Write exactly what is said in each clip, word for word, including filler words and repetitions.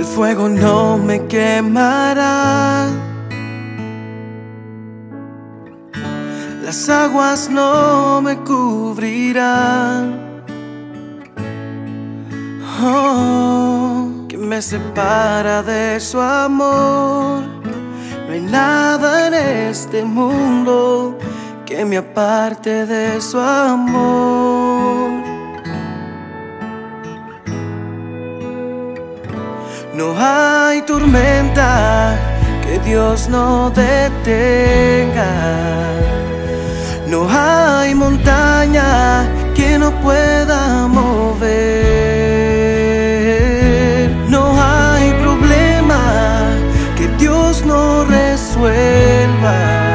fuego no me quemará, las aguas no me cubrirán. Oh, que me separa de su amor. No hay nada en este mundo que me aparte de su amor. No hay tormenta que Dios no detenga. No hay montaña que no pueda mover. No hay problema que Dios no resuelva.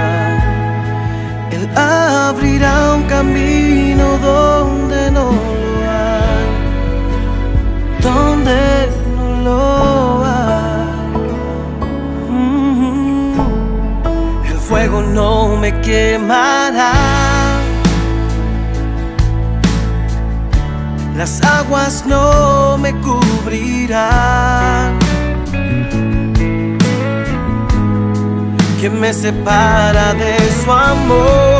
Él abrirá un camino donde no lo hay, donde no lo hay. Mm-hmm. El fuego no me quemará, las aguas no me cubrirán. ¿Quién me separa de su amor?